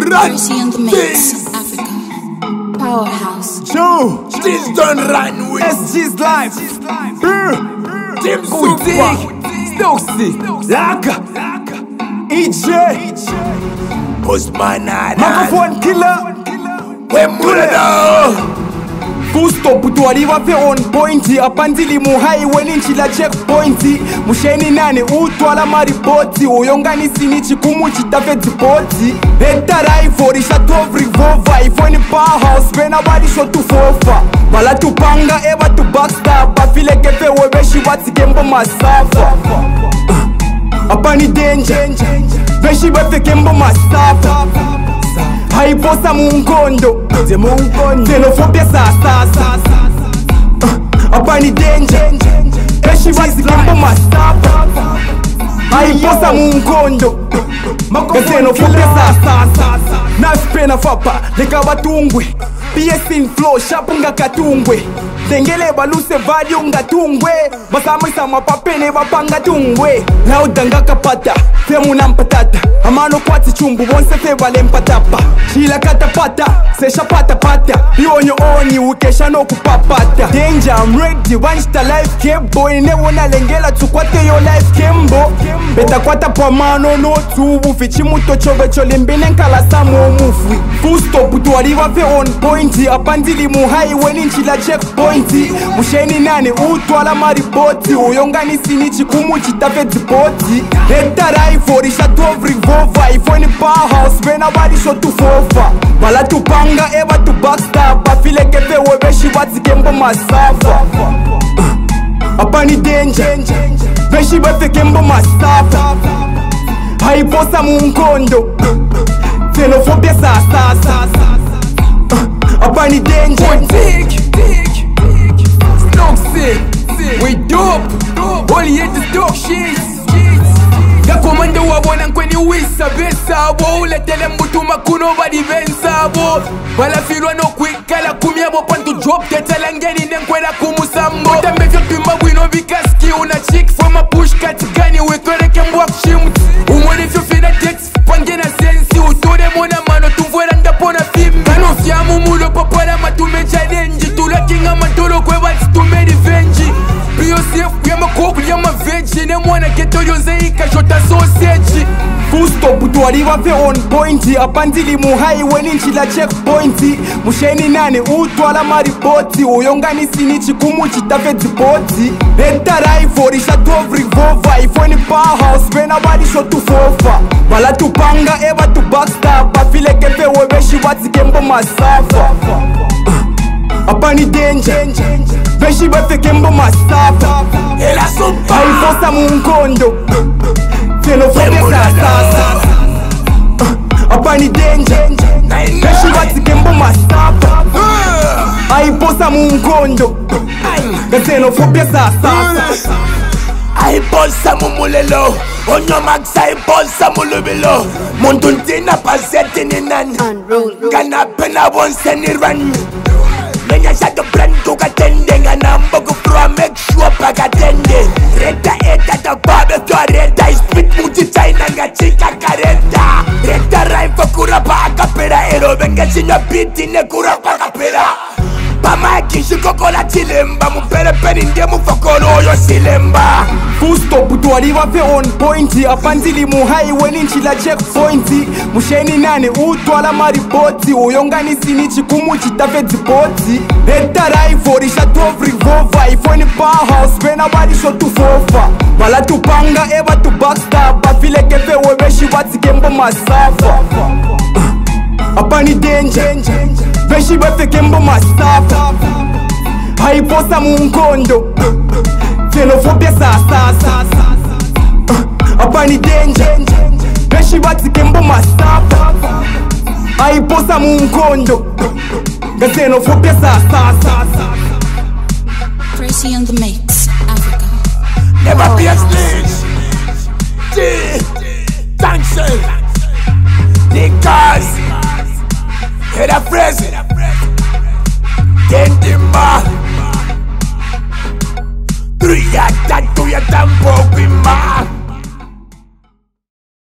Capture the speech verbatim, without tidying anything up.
run Tracy on the mix, things. Africa. Powerhouse. Joe, this don't run with S G's life. Tim Super. Sudik, Stoxy. Laka. E J. Osman Adan, Microphone killer. Wemurado. Gusto putualiwa fe on point. Apandili muhighway ninchila checkpoint. Musheni nane utwala maripoti. Uyongani sinichi kumuchita fe zipoti. Eta rival isha twelve revolver. Ifoni powerhouse bena wadi shot to fofa. Mala tupanga eba tu backstab. Afile kefe webeshi wati kembo masafa. Apani danger. Beshi wefe kembo masafa. Haiposa mungondo Xenofobia sasa Apani danger Beshi wazi kembo masafa Haiposa mungondo Xenofobia sasa Naspena fapa Leka watungwe P S in flow shapunga katungwe Dengele baluse vadi unga tungwe Masamisa mapapene wapanga tungwe Lao danga kapata Femu na mpatata Amano kwati chumbu Wonse fe wale mpatapa Shila katapata Sesha pata pata Ionyo oni ukesha no kupapata Danger I'm ready Wanshita life kembo Ine wona lengela tukwate yo life kembo Beta kwata pa mano no tubu Fichi muto chove chole mbine nkala samu omufwi Full stop tuwaliwa fe on point Apandili muhighway ninchila checkpoint Musheni nane utwala maripoti Uyongani sinichi kumuchita fe zipoti Eta rival isha twelve revolver Ifoni powerhouse bena wadi shot to fofa Mala tupanga eba tu backstab Afile kefe webeshi wati kembo masafa Apani danger Beshi wefe kembo masafa Haiposa mungondo Xenofobia sasa Apani danger We dope, only hate this dog shit. Gakomanda wabona nkweni wisa besa wo uletele mbutuma kuno badi vensa wo Bala filwa no kwikala kumya bo pantu drop tetala ngeni nenkwela kumusambo Tambe vyo tumba wino vikaski una chick from a push katigani wekore kembwak shimt Umone vyo fina text pangena sensi utode mona mano tumvwela ndapona fimi Kano fyamu mulo papala matume challenge Tula kinga matolo kwe wati tume revenge P O C F yama koku yama veggie Ne mwana keto yonze ika shota sausage Full stop tuwaliwa fe on point Apandili muhighway ninchila checkpoint Musheni nane utwala maripoti Uyongani sinichi kumuchita fe zipoti Eta rival isha twelve revolver Ifoni powerhouse bena wadi shot to fofa Mala tupanga eba tu backstab Afile kefe webeshi wati kembo masafa Apani danger Beshi wefe kembo masafa Ela sopa Haiposa mungondo Xenofobia sasa Apani danger Beshi wati kembo masafa Haiposa mungondo Xenofobia sasa Haiposa mumulelo Onyo max haiposa mulubilo Munduntina pasete ni nani Kana pena wonse ni run Menya shadow plan to katende Ngana mbogu pro make sure pakatende Reta eta ta babe to reta Ispit muti china nga chika kareta Reta raifa kura pa akapera Ero venga sinya biti ne kura pa akapera Pama kishi kokola chilemba Mupere peni ndie mufokolo yo silemba Full stop tuwaliwa fe on point Apandili muhighway ninchila checkpoint Musheni nane utwala maripoti Uyongani sinichi kumuchita fe zipoti Eta rival isha twelve revolver Ifoni powerhouse bena wadi shot to fofa Mala tupanga eba tu backstab Afile kefe webeshi wati kembo masafa Apani danger Beshi wefe kembo masafa Haiposa mungondo Xenofobia sasa Apani danger Beshi wati kembo masafa Haiposa mungondo Xenofobia sasa Tracy on the mix, Africa. Never be a snitch. G, thanks, Nickers, head of phrase, Kendima, three at that to your tempo, be ma.